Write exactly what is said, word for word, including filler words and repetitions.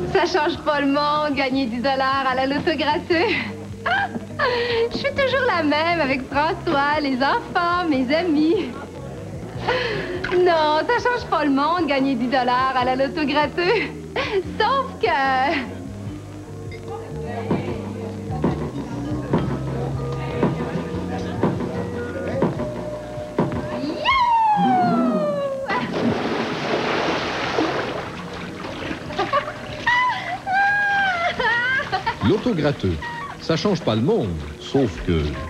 Ça change pas le monde, gagner dix dollars à la loto gratuit. Je suis toujours la même avec François, les enfants, mes amis. Non, ça change pas le monde, gagner dix dollars à la loto gratuit. Sauf que... L'auto gratteux, ça change pas le monde, sauf que...